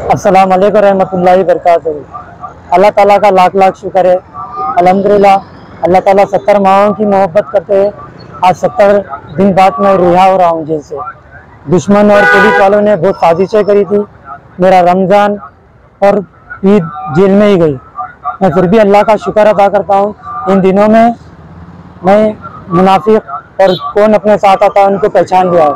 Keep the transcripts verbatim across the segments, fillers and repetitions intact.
अस्सलाम वालेकुम रहमतुल्लाहि बरकातहू। अल्लाह ताला का लाख लाख शुक्र है। अल्हम्दुलिल्लाह अल्लाह ताला सत्तर माहों की मोहब्बत करते हैं। आज सत्तर दिन बाद मैं रिहा हो रहा हूँ जेल से। दुश्मन और पुलिस वालों ने बहुत साजिशें करी थी। मेरा रमज़ान और ईद जेल में ही गई। मैं फिर भी अल्लाह का शुक्र अदा करता हूँ। इन दिनों में मैं मुनाफिक और कौन अपने साथ आता उनको पहचान लिया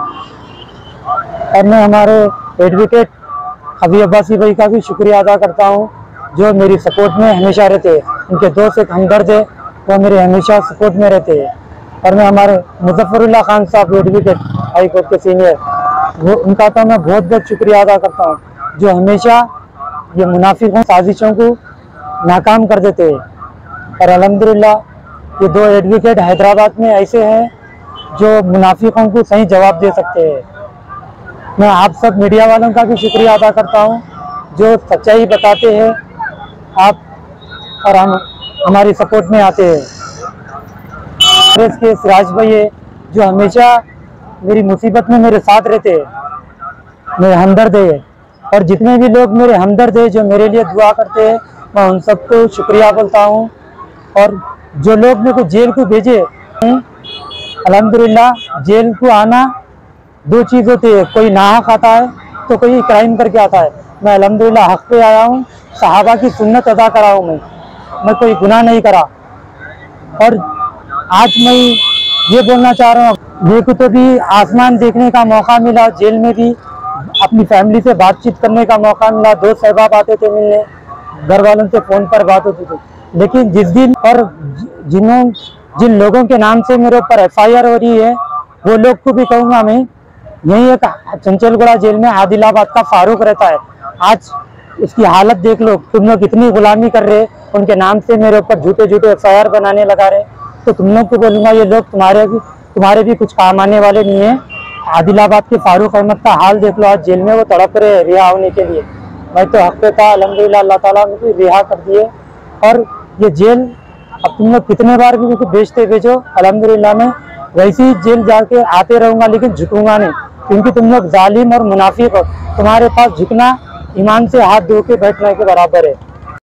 है। और मैं हमारे एडवोकेट हबीब अब्बासी भाई का भी शुक्रिया अदा करता हूँ जो मेरी सपोर्ट में हमेशा रहते हैं। उनके दोस्त एक हमदर्द है, वो मेरे हमेशा सपोर्ट में रहते हैं। और मैं हमारे मुजफ्फरुल्लाह खान साहब एडवोकेट हाई कोर्ट के सीनियर, वो उनका तो मैं बहुत बहुत शुक्रिया अदा करता हूँ जो हमेशा ये मुनाफिकों साजिशों को नाकाम कर देते हैं। और अल्हम्दुलिल्लाह ये दो एडवोकेट हैदराबाद में ऐसे हैं जो मुनाफिकों को सही जवाब दे सकते हैं। मैं आप सब मीडिया वालों का भी शुक्रिया अदा करता हूं जो सच्चाई बताते हैं आप और हम हमारी सपोर्ट में आते हैं। प्रेस के सिराज भाई है जो हमेशा मेरी मुसीबत में मेरे साथ रहते हैं, मेरे हमदर्द है। और जितने भी लोग मेरे हमदर्द है जो मेरे लिए दुआ करते हैं, मैं उन सबको शुक्रिया बोलता हूं। और जो लोग मेरे को जेल को भेजे, अल्हम्दुलिल्लाह जेल को आना दो चीज़ होती है, कोई नाहक आता है तो कोई क्राइम करके आता है। मैं अल्हम्दुलिल्लाह हक पे आया हूँ, सहाबा की सुन्नत अदा करा हूँ। मैं मैं कोई गुनाह नहीं करा। और आज मैं ये बोलना चाह रहा हूँ, मेरे को तो भी आसमान देखने का मौका मिला, जेल में भी अपनी फैमिली से बातचीत करने का मौका मिला। दोस्त सहबाब आते थे मिलने, घर वालों से फ़ोन पर बात होती थी। लेकिन जिस दिन और जिन्हों जिन लोगों के नाम से मेरे ऊपर एफ आई आर हो रही है, वो लोग को भी कहूँगा मैं, यही एक चंचलगुड़ा जेल में आदिलाबाद का फारूक रहता है। आज उसकी हालत देख लो, तुम लोग इतनी गुलामी कर रहे, उनके नाम से मेरे ऊपर झूठे झूठे एफ आई आर बनाने लगा रहे। तो तुम लोग को बोलूँगा ये लोग तुम्हारे भी तुम्हारे भी कुछ काम आने वाले नहीं है। आदिलाबाद के फारूक अहमद का हाल देख लो, आज जेल में वो तड़प रहे रिहा होने के लिए। मैं तो हक पे था, अल्हम्दुलिल्लाह अल्लाह ताला मुझे रिहा कर दिए। और ये जेल अब तुम लोग कितने बार भी मुझे भेजते भेजो, अल्हम्दुलिल्लाह मैं वैसे ही जेल जाके आते रहूँगा, लेकिन झुकूंगा नहीं। क्योंकि तुम लोग जालिम और मुनाफिक हो, तुम्हारे पास झुकना ईमान से हाथ धो के बैठने के बराबर है।